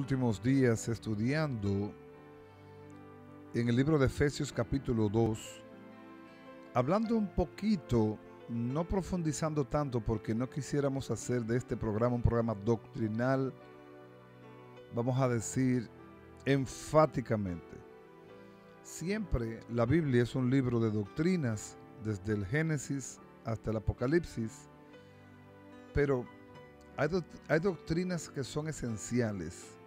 últimos días estudiando en el libro de Efesios capítulo 2, hablando un poquito, no profundizando tanto porque no quisiéramos hacer de este programa un programa doctrinal, vamos a decir enfáticamente. Siempre la Biblia es un libro de doctrinas, desde el Génesis hasta el Apocalipsis, pero hay doctrinas que son esenciales.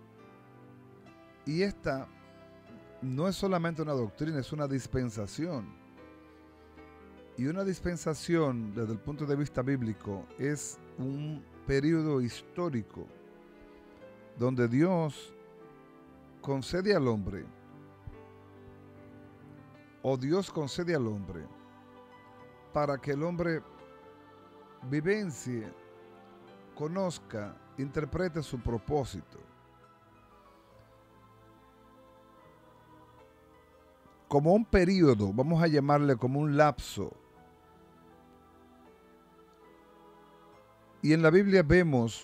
Y esta no es solamente una doctrina, es una dispensación. Y una dispensación, desde el punto de vista bíblico, es un periodo histórico donde Dios concede al hombre, o Dios concede al hombre, para que el hombre vivencie, conozca, interprete su propósito. Como un periodo, vamos a llamarle como un lapso. Y en la Biblia vemos,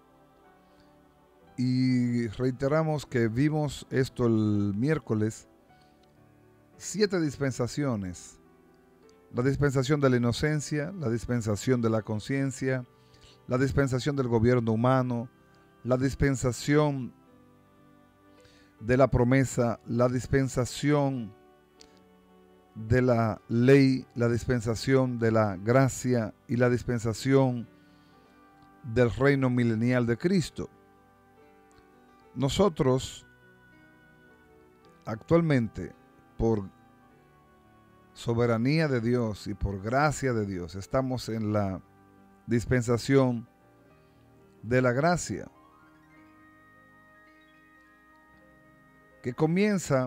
y reiteramos que vimos esto el miércoles, 7 dispensaciones. La dispensación de la inocencia, la dispensación de la conciencia, la dispensación del gobierno humano, la dispensación de la promesa, la dispensación de la ley, la dispensación de la gracia y la dispensación del reino milenial de Cristo. Nosotros actualmente, por soberanía de Dios y por gracia de Dios, estamos en la dispensación de la gracia, que comienza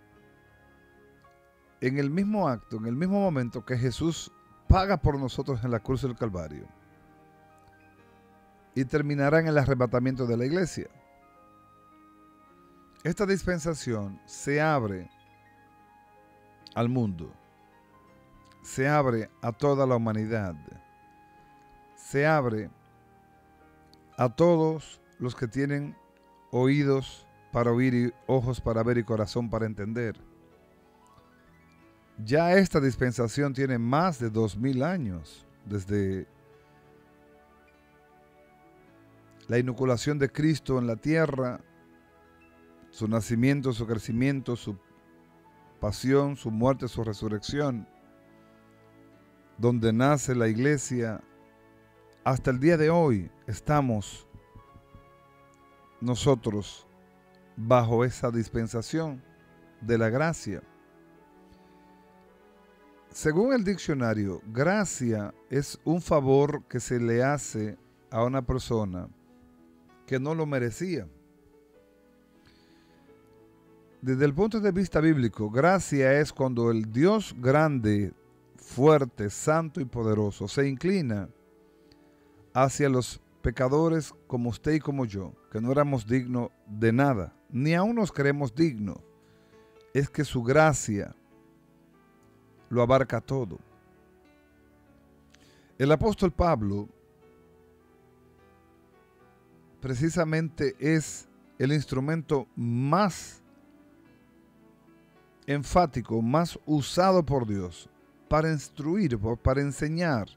en el mismo acto, en el mismo momento que Jesús paga por nosotros en la cruz del Calvario, y terminará en el arrebatamiento de la iglesia. Esta dispensación se abre al mundo, se abre a toda la humanidad, se abre a todos los que tienen oídos para oír y ojos para ver y corazón para entender. Ya esta dispensación tiene más de 2000 años, desde la inoculación de Cristo en la tierra, su nacimiento, su crecimiento, su pasión, su muerte, su resurrección, donde nace la iglesia. Hasta el día de hoy estamos nosotros bajo esa dispensación de la gracia. Según el diccionario, gracia es un favor que se le hace a una persona que no lo merecía. Desde el punto de vista bíblico, gracia es cuando el Dios grande, fuerte, santo y poderoso se inclina hacia los pecadores como usted y como yo, que no éramos dignos de nada, ni aún nos creemos dignos. Es que su gracia lo abarca todo. El apóstol Pablo precisamente es el instrumento más enfático, más usado por Dios para instruir, para enseñar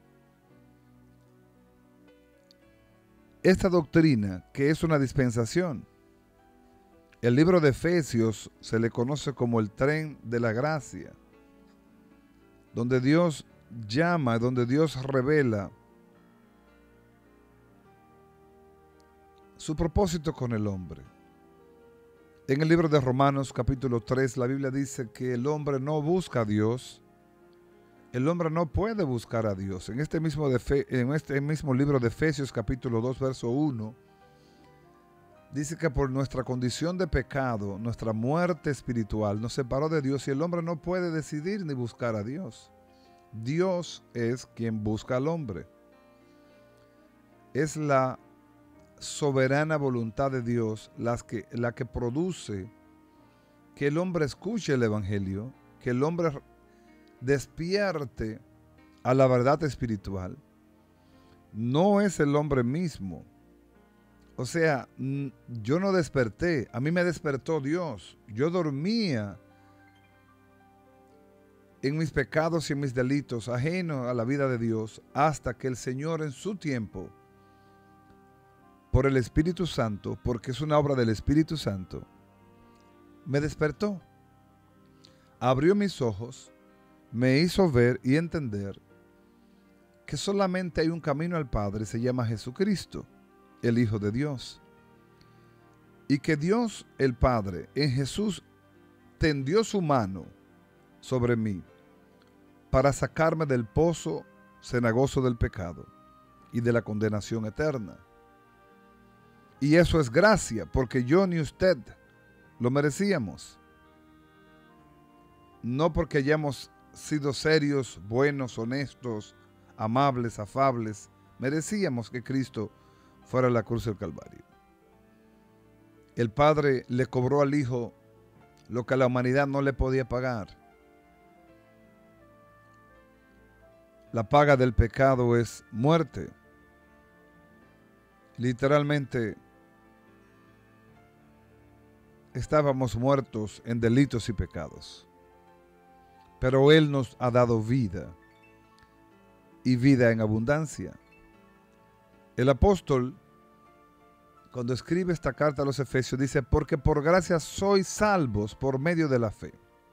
esta doctrina que es una dispensación. El libro de Efesios se le conoce como el tren de la gracia, donde Dios llama, donde Dios revela su propósito con el hombre. En el libro de Romanos capítulo 3, la Biblia dice que el hombre no busca a Dios, el hombre no puede buscar a Dios. En este mismo libro de Efesios capítulo 2, verso 1, dice que por nuestra condición de pecado, nuestra muerte espiritual nos separó de Dios y el hombre no puede decidir ni buscar a Dios. Dios es quien busca al hombre. Es la soberana voluntad de Dios la que produce que el hombre escuche el evangelio, que el hombre despierte a la verdad espiritual. No es el hombre mismo O sea, yo no desperté, a mí me despertó Dios. Yo dormía en mis pecados y en mis delitos, ajeno a la vida de Dios, hasta que el Señor en su tiempo, por el Espíritu Santo, porque es una obra del Espíritu Santo, me despertó. Abrió mis ojos, me hizo ver y entender que solamente hay un camino al Padre, se llama Jesucristo, el Hijo de Dios. Y que Dios, el Padre, en Jesús tendió su mano sobre mí para sacarme del pozo cenagoso del pecado y de la condenación eterna. Y eso es gracia, porque yo ni usted lo merecíamos. No porque hayamos sido serios, buenos, honestos, amables, afables, merecíamos que Cristo fuera a la cruz del Calvario. El Padre le cobró al Hijo lo que la humanidad no le podía pagar. La paga del pecado es muerte. Literalmente, estábamos muertos en delitos y pecados. Pero Él nos ha dado vida, y vida en abundancia. El apóstol, cuando escribe esta carta a los Efesios, dice, porque por gracia sois salvos por medio de la fe.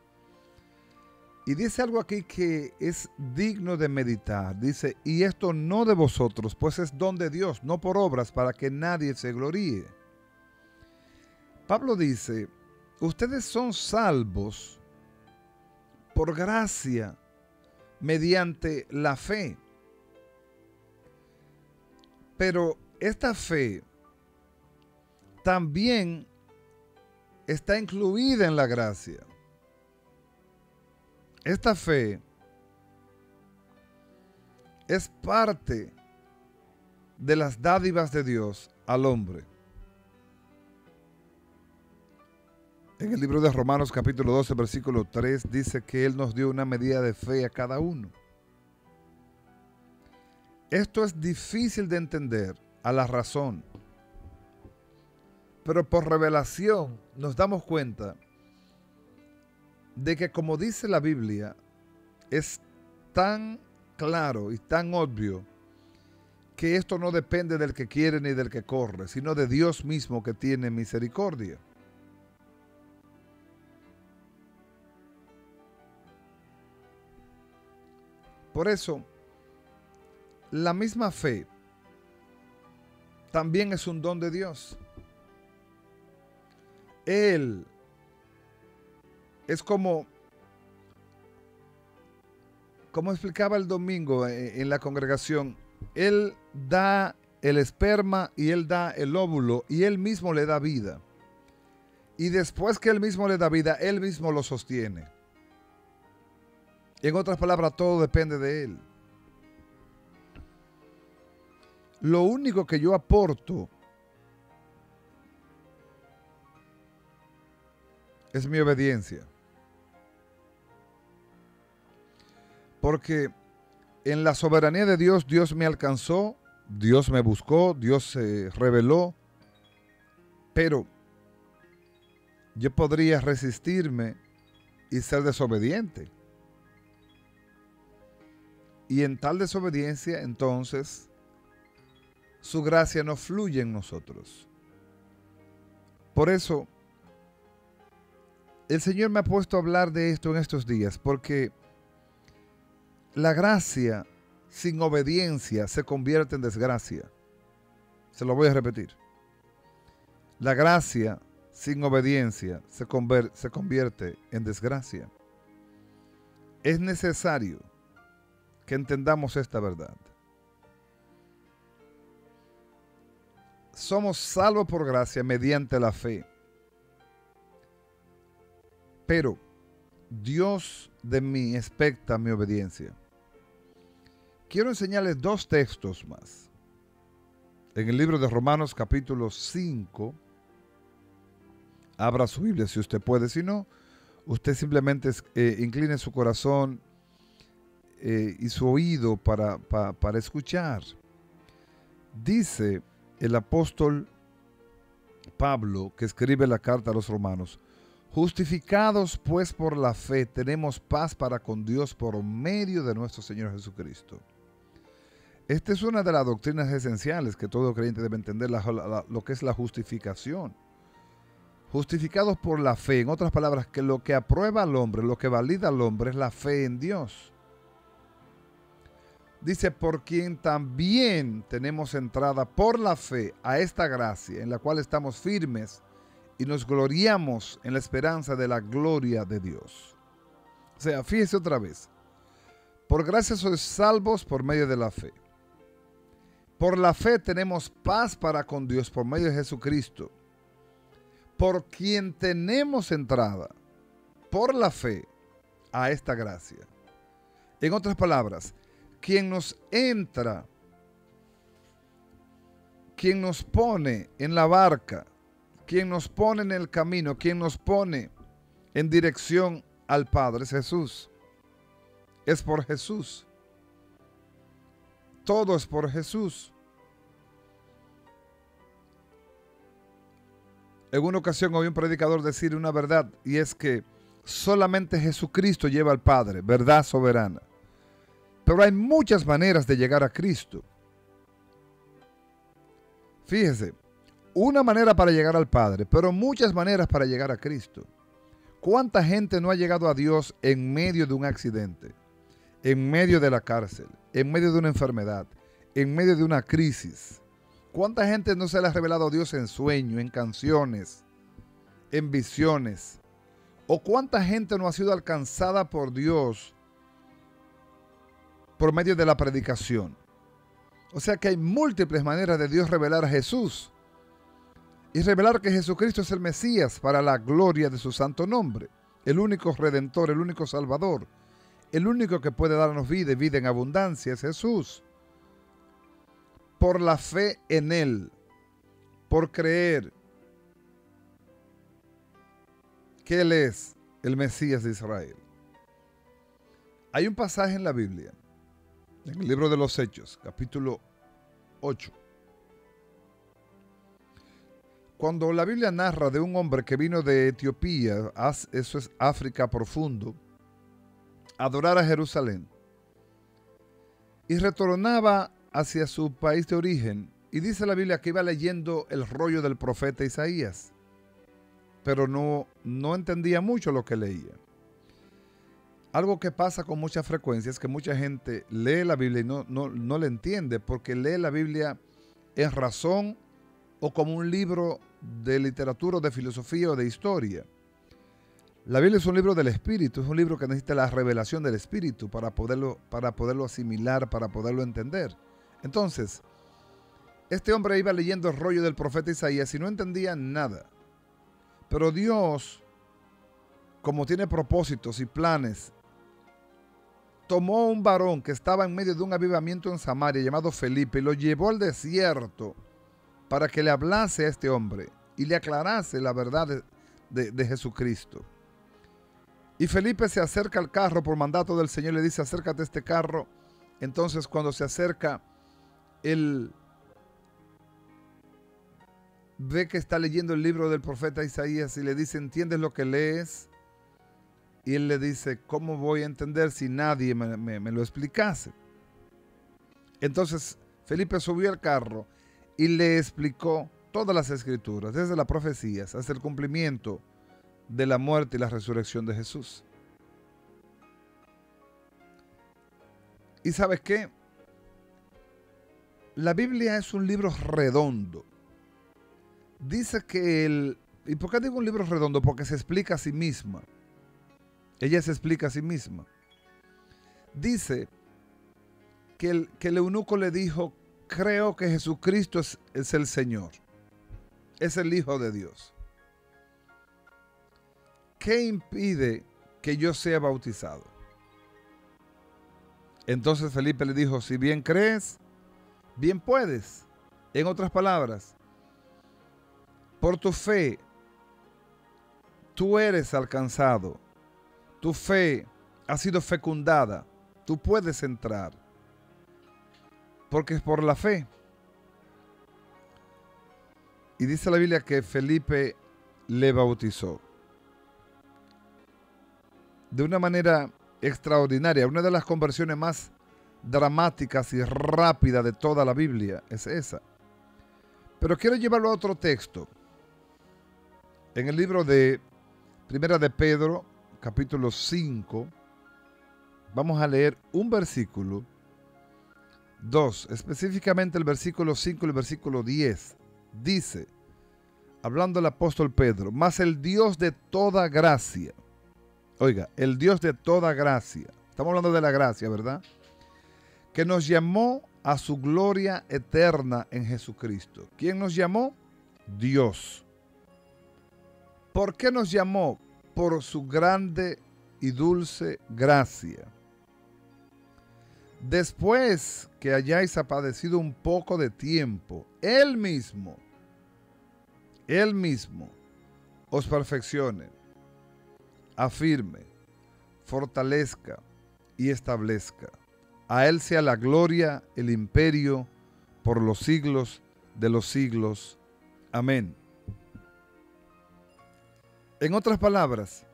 Y dice algo aquí que es digno de meditar. Dice, y esto no de vosotros, pues es don de Dios, no por obras, para que nadie se gloríe. Pablo dice, ustedes son salvos por gracia, mediante la fe. Pero esta fe también está incluida en la gracia. Esta fe es parte de las dádivas de Dios al hombre. En el libro de Romanos capítulo 12, versículo 3, dice que Él nos dio una medida de fe a cada uno. Esto es difícil de entender a la razón, pero por revelación nos damos cuenta de que, como dice la Biblia, es tan claro y tan obvio que esto no depende del que quiere ni del que corre, sino de Dios mismo que tiene misericordia. Por eso, la misma fe también es un don de Dios. Él es como explicaba el domingo en la congregación, Él da el esperma y Él da el óvulo y Él mismo le da vida. Y después que Él mismo le da vida, Él mismo lo sostiene. En otras palabras, todo depende de Él. Lo único que yo aporto es mi obediencia. Porque en la soberanía de Dios, Dios me alcanzó, Dios me buscó, Dios se reveló, pero yo podría resistirme y ser desobediente. Y en tal desobediencia, entonces, su gracia no fluye en nosotros. Por eso, el Señor me ha puesto a hablar de esto en estos días, porque la gracia sin obediencia se convierte en desgracia. Se lo voy a repetir. La gracia sin obediencia se convierte en desgracia. Es necesario que entendamos esta verdad. Somos salvos por gracia mediante la fe. Pero Dios de mí expecta mi obediencia. Quiero enseñarles dos textos más. En el libro de Romanos capítulo 5, abra su Biblia si usted puede, si no, usted simplemente incline su corazón y su oído para escuchar. Dice el apóstol Pablo, que escribe la carta a los romanos: justificados pues por la fe, tenemos paz para con Dios por medio de nuestro Señor Jesucristo. Esta es una de las doctrinas esenciales que todo creyente debe entender, lo que es la justificación. Justificados por la fe, en otras palabras, que lo que aprueba al hombre, lo que valida al hombre es la fe en Dios. Dice, por quien también tenemos entrada por la fe a esta gracia, en la cual estamos firmes y nos gloriamos en la esperanza de la gloria de Dios. O sea, fíjese otra vez. Por gracia sois salvos por medio de la fe. Por la fe tenemos paz para con Dios por medio de Jesucristo, por quien tenemos entrada por la fe a esta gracia. En otras palabras, quien nos entra, quien nos pone en la barca, quien nos pone en el camino, quien nos pone en dirección al Padre es Jesús. Es por Jesús. Todo es por Jesús. En una ocasión oí un predicador decir una verdad, y es que solamente Jesucristo lleva al Padre, verdad soberana. Pero hay muchas maneras de llegar a Cristo. Fíjese, una manera para llegar al Padre, pero muchas maneras para llegar a Cristo. ¿Cuánta gente no ha llegado a Dios en medio de un accidente, en medio de la cárcel, en medio de una enfermedad, en medio de una crisis? ¿Cuánta gente no se le ha revelado a Dios en sueños, en canciones, en visiones? ¿O cuánta gente no ha sido alcanzada por Dios por medio de la predicación? O sea que hay múltiples maneras de Dios revelar a Jesús y revelar que Jesucristo es el Mesías para la gloria de su santo nombre, el único Redentor, el único Salvador, el único que puede darnos vida y vida en abundancia es Jesús. Por la fe en Él, por creer que Él es el Mesías de Israel. Hay un pasaje en la Biblia, en el libro de los Hechos, capítulo 8. Cuando la Biblia narra de un hombre que vino de Etiopía, eso es África profundo, a adorar a Jerusalén, y retornaba hacia su país de origen, y dice la Biblia que iba leyendo el rollo del profeta Isaías, pero no entendía mucho lo que leía. Algo que pasa con mucha frecuencia es que mucha gente lee la Biblia y no la entiende, porque lee la Biblia en razón o como un libro de literatura, o de filosofía o de historia. La Biblia es un libro del Espíritu, es un libro que necesita la revelación del Espíritu para poderlo asimilar, para poderlo entender. Entonces, este hombre iba leyendo el rollo del profeta Isaías y no entendía nada. Pero Dios, como tiene propósitos y planes, tomó un varón que estaba en medio de un avivamiento en Samaria llamado Felipe y lo llevó al desierto para que le hablase a este hombre y le aclarase la verdad de Jesucristo. Y Felipe se acerca al carro por mandato del Señor y le dice: acércate a este carro. Entonces, cuando se acerca, él ve que está leyendo el libro del profeta Isaías y le dice: ¿entiendes lo que lees? Y él le dice: ¿cómo voy a entender si nadie me lo explicase? Entonces Felipe subió al carro y le explicó todas las escrituras, desde las profecías hasta el cumplimiento de la muerte y la resurrección de Jesús. ¿Y sabes qué? La Biblia es un libro redondo. Dice que ¿y por qué digo un libro redondo? Porque se explica a sí misma. Ella se explica a sí misma. Dice que el eunuco le dijo: creo que Jesucristo es el Señor. Es el Hijo de Dios. ¿Qué impide que yo sea bautizado? Entonces Felipe le dijo: si bien crees, bien puedes. En otras palabras, por tu fe, tú eres alcanzado. Tu fe ha sido fecundada. Tú puedes entrar. Porque es por la fe. Y dice la Biblia que Felipe le bautizó. De una manera extraordinaria. Una de las conversiones más dramáticas y rápidas de toda la Biblia es esa. Pero quiero llevarlo a otro texto. En el libro de Primera de Pedro, capítulo 5, vamos a leer un versículo, dos, específicamente el versículo 5 y el versículo 10. Dice, hablando el apóstol Pedro, mas el Dios de toda gracia, oiga, el Dios de toda gracia, estamos hablando de la gracia, ¿verdad? Que nos llamó a su gloria eterna en Jesucristo. ¿Quién nos llamó? Dios. ¿Por qué nos llamó? Por su grande y dulce gracia. Después que hayáis padecido un poco de tiempo, Él mismo os perfeccione, afirme, fortalezca y establezca. A Él sea la gloria, el imperio, por los siglos de los siglos. Amén. En otras palabras,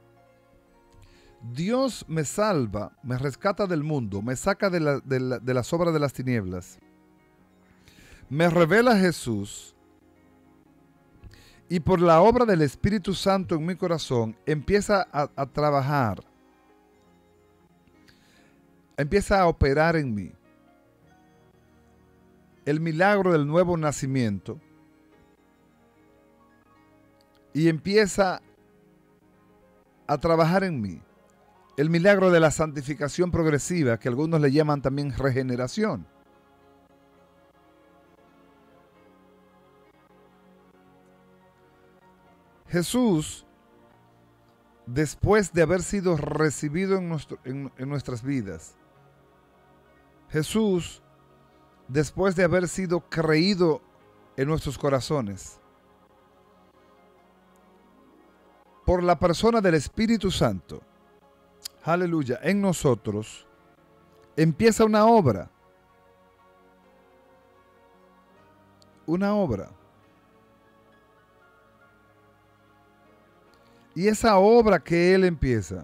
Dios me salva, me rescata del mundo, me saca de las obras de las tinieblas, me revela a Jesús y por la obra del Espíritu Santo en mi corazón empieza a trabajar, empieza a operar en mí el milagro del nuevo nacimiento y empieza a trabajar en mí el milagro de la santificación progresiva, que algunos le llaman también regeneración. Jesús, después de haber sido recibido en nuestras vidas, Jesús, después de haber sido creído en nuestros corazones, por la persona del Espíritu Santo, aleluya, en nosotros, empieza una obra. Una obra. Y esa obra que Él empieza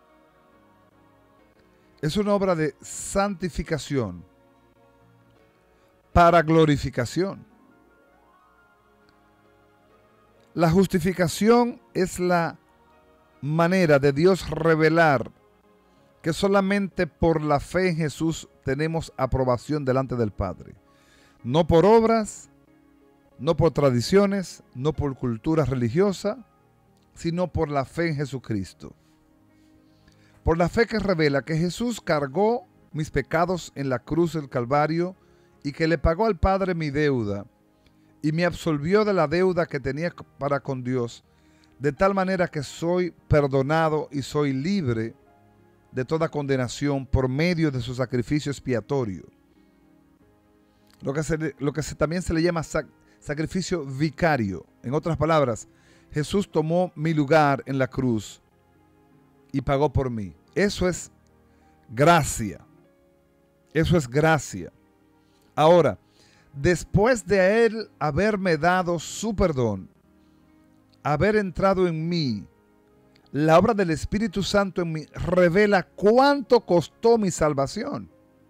es una obra de santificación para glorificación. La justificación es la manera de Dios revelar que solamente por la fe en Jesús tenemos aprobación delante del Padre. No por obras, no por tradiciones, no por cultura religiosa, sino por la fe en Jesucristo. Por la fe que revela que Jesús cargó mis pecados en la cruz del Calvario y que le pagó al Padre mi deuda y me absolvió de la deuda que tenía para con Dios, de tal manera que soy perdonado y soy libre de toda condenación por medio de su sacrificio expiatorio. Lo que también se le llama sacrificio vicario. En otras palabras, Jesús tomó mi lugar en la cruz y pagó por mí. Eso es gracia. Eso es gracia. Ahora, después de Él haberme dado su perdón, haber entrado en mí, la obra del Espíritu Santo en mí revela cuánto costó mi salvación.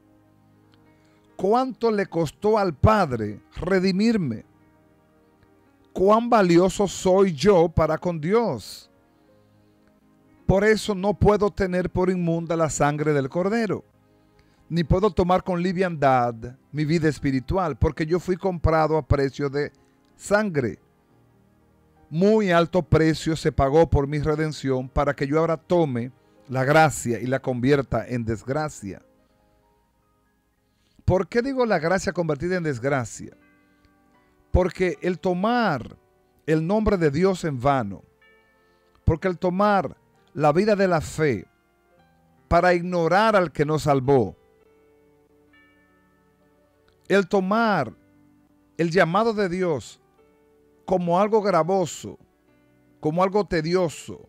Cuánto le costó al Padre redimirme. Cuán valioso soy yo para con Dios. Por eso no puedo tener por inmunda la sangre del Cordero, ni puedo tomar con liviandad mi vida espiritual, porque yo fui comprado a precio de sangre. Muy alto precio se pagó por mi redención para que yo ahora tome la gracia y la convierta en desgracia. ¿Por qué digo la gracia convertida en desgracia? Porque el tomar el nombre de Dios en vano, porque el tomar la vida de la fe para ignorar al que nos salvó, el tomar el llamado de Dios como algo gravoso, como algo tedioso,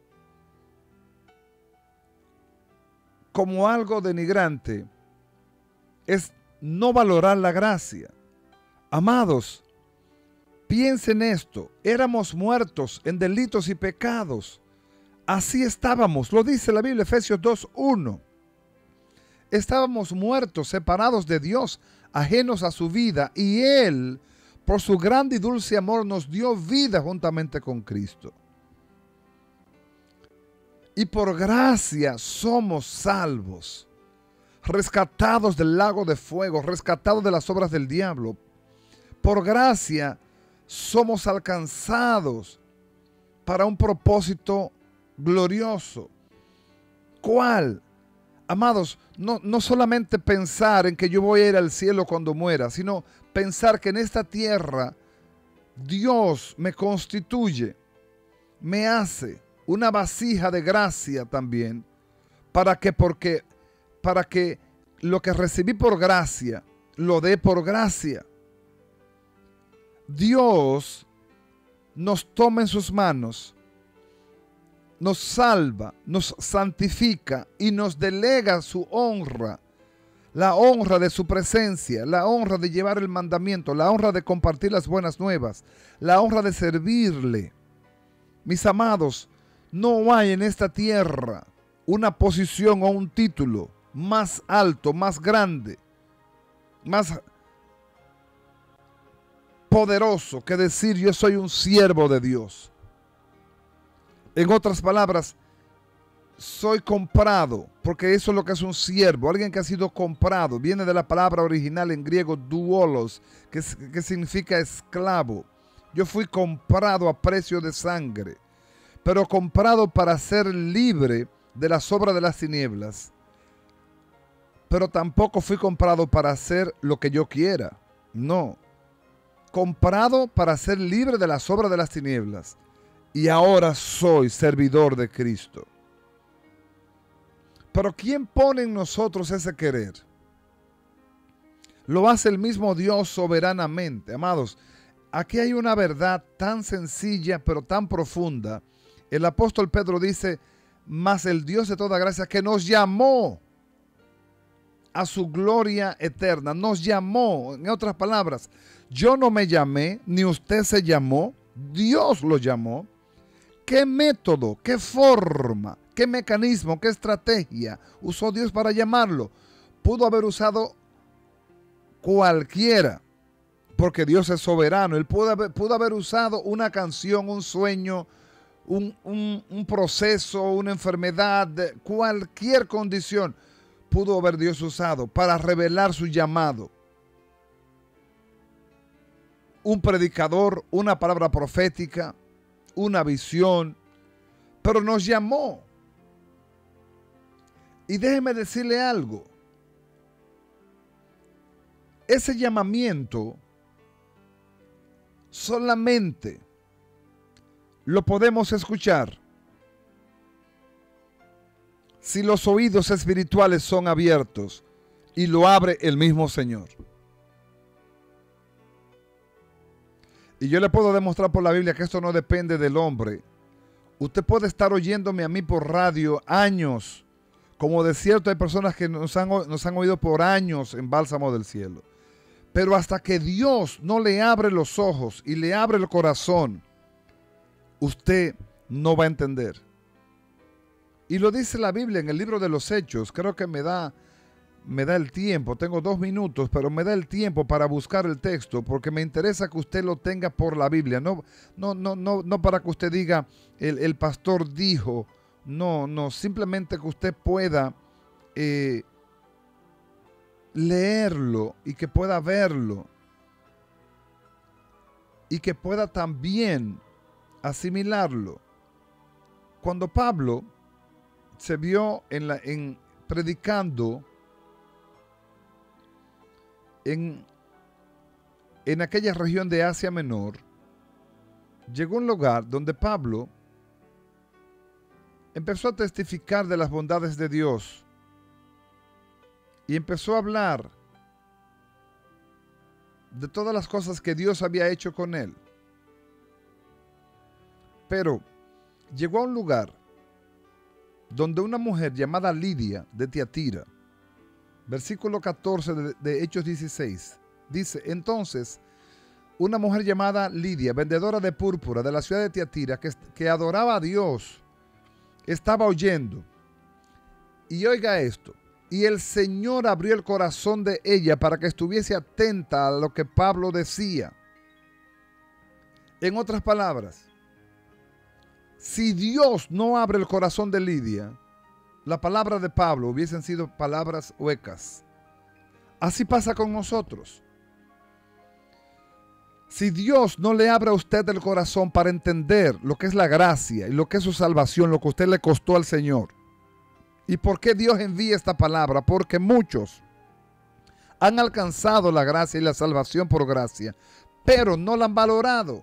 como algo denigrante, es no valorar la gracia. Amados, Piensen esto, éramos muertos en delitos y pecados. Así estábamos, lo dice la Biblia, Efesios 2:1. Estábamos muertos, separados de Dios, ajenos a su vida, y Él, por su grande y dulce amor, nos dio vida juntamente con Cristo. Y por gracia somos salvos, rescatados del lago de fuego, rescatados de las obras del diablo. Por gracia somos alcanzados para un propósito glorioso. ¿Cuál? Amados, no solamente pensar en que yo voy a ir al cielo cuando muera, sino pensar que en esta tierra Dios me constituye, me hace una vasija de gracia también, para que lo que recibí por gracia, lo dé por gracia. Dios nos toma en sus manos, nos salva, nos santifica y nos delega su honra, la honra de su presencia, la honra de llevar el mandamiento, la honra de compartir las buenas nuevas, la honra de servirle. Mis amados, no hay en esta tierra una posición o un título más alto, más grande, más poderoso que decir yo soy un siervo de Dios. En otras palabras, soy comprado, porque eso es lo que es un siervo, alguien que ha sido comprado. Viene de la palabra original en griego doulos, que significa esclavo. Yo fui comprado a precio de sangre, pero comprado para ser libre de las obras de las tinieblas. Pero tampoco fui comprado para hacer lo que yo quiera. No. Comprado para ser libre de las obras de las tinieblas. Y ahora soy servidor de Cristo. Pero ¿quién pone en nosotros ese querer? Lo hace el mismo Dios soberanamente. Amados, aquí hay una verdad tan sencilla pero tan profunda. El apóstol Pedro dice, mas el Dios de toda gracia que nos llamó a su gloria eterna, nos llamó. En otras palabras, yo no me llamé, ni usted se llamó, Dios lo llamó. ¿Qué método, qué forma, qué mecanismo, qué estrategia usó Dios para llamarlo? Pudo haber usado cualquiera, porque Dios es soberano. Él pudo haber usado una canción, un sueño, un proceso, una enfermedad, cualquier condición pudo haber Dios usado para revelar su llamado. Un predicador, una palabra profética, una visión, pero nos llamó. Y déjeme decirle algo. Ese llamamiento solamente lo podemos escuchar si los oídos espirituales son abiertos y lo abre el mismo Señor. Y yo le puedo demostrar por la Biblia que esto no depende del hombre. Usted puede estar oyéndome a mí por radio años. Como de cierto hay personas que nos han oído por años en Bálsamo del Cielo. Pero hasta que Dios no le abre los ojos y le abre el corazón, usted no va a entender. Y lo dice la Biblia en el libro de los Hechos. Creo que me da el tiempo. Tengo 2 minutos, pero me da el tiempo para buscar el texto porque me interesa que usted lo tenga por la Biblia. No para que usted diga el pastor dijo. No, simplemente que usted pueda leerlo y que pueda verlo y que pueda también asimilarlo. Cuando Pablo se vio predicando en aquella región de Asia Menor, llegó a un lugar donde Pablo empezó a testificar de las bondades de Dios y empezó a hablar de todas las cosas que Dios había hecho con él. Pero llegó a un lugar donde una mujer llamada Lidia de Tiatira, versículo 14 de Hechos 16, dice, entonces una mujer llamada Lidia, vendedora de púrpura de la ciudad de Tiatira, que adoraba a Dios, estaba oyendo. Y oiga esto, y el Señor abrió el corazón de ella para que estuviese atenta a lo que Pablo decía. En otras palabras, si Dios no abre el corazón de Lidia, la palabra de Pablo hubiesen sido palabras huecas. Así pasa con nosotros. Si Dios no le abre a usted el corazón para entender lo que es la gracia y lo que es su salvación, lo que a usted le costó al Señor. ¿Y por qué Dios envía esta palabra? Porque muchos han alcanzado la gracia y la salvación por gracia, pero no la han valorado.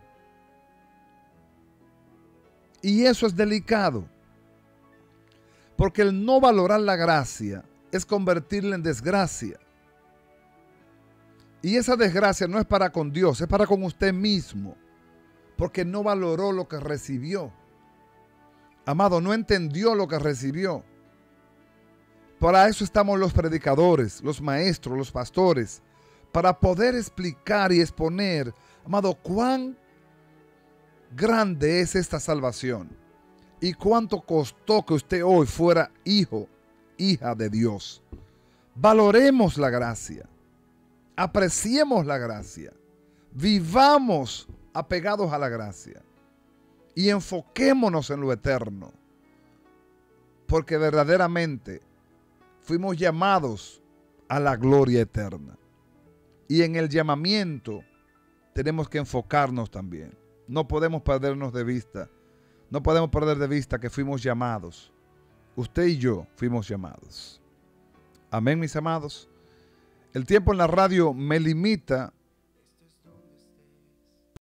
Y eso es delicado. Porque el no valorar la gracia es convertirla en desgracia. Y esa desgracia no es para con Dios, es para con usted mismo. Porque no valoró lo que recibió. Amado, no entendió lo que recibió. Para eso estamos los predicadores, los maestros, los pastores. Para poder explicar y exponer, amado, cuán grande es esta salvación. Y cuánto costó que usted hoy fuera hijo, hija de Dios. Valoremos la gracia. Apreciemos la gracia. Vivamos apegados a la gracia. Y enfoquémonos en lo eterno. Porque verdaderamente fuimos llamados a la gloria eterna. Y en el llamamiento tenemos que enfocarnos también. No podemos perdernos de vista. No podemos perder de vista que fuimos llamados. Usted y yo fuimos llamados. Amén, mis amados. El tiempo en la radio me limita